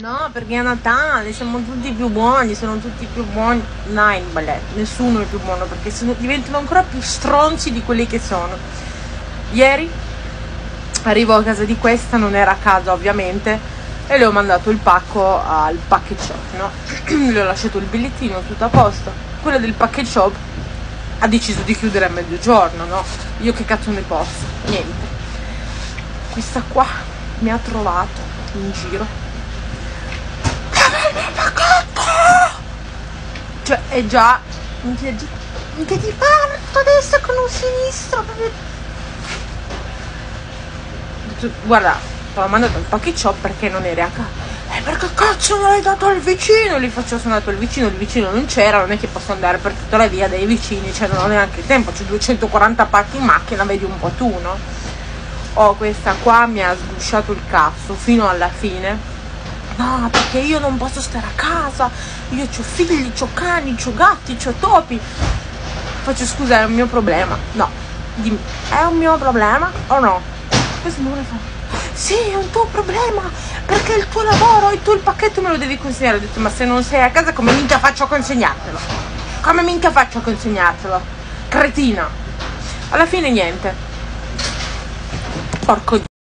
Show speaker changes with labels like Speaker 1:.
Speaker 1: No, perché è Natale, siamo tutti più buoni, sono tutti più buoni. No, nessuno è più buono perché diventano ancora più stronzi di quelli che sono. Ieri arrivo a casa di questa, non era a casa ovviamente, e le ho mandato il pacco al package shop, no? Le ho lasciato il bigliettino, tutto a posto. Quella del package shop ha deciso di chiudere a mezzogiorno, no? Io che cazzo ne posso? Niente. Questa qua mi ha trovato in giro. Cioè è già in piedi parto adesso con un sinistro. Guarda, te l'ho mandato al package shop perché non eri a casa. Perché cazzo non l'hai dato al vicino? Gli faccio, sono andato al vicino, il vicino non c'era, non è che posso andare per tutta la via dei vicini, cioè non ho neanche il tempo, c'è 240 pacchi in macchina, vedi un po' tu, no? Oh, questa qua mi ha sgusciato il cazzo fino alla fine. No, perché io non posso stare a casa, io c'ho figli, c'ho cani, c'ho gatti, c'ho topi. Faccio, scusa, è un mio problema. No, dimmi, è un mio problema o no? Questo non vuole fare. Sì, è un tuo problema, perché è il tuo lavoro e tu il pacchetto me lo devi consegnare. Ho detto, ma se non sei a casa come minchia faccio a consegnartelo? Come minchia faccio a consegnartelo? Cretina. Alla fine niente. Porco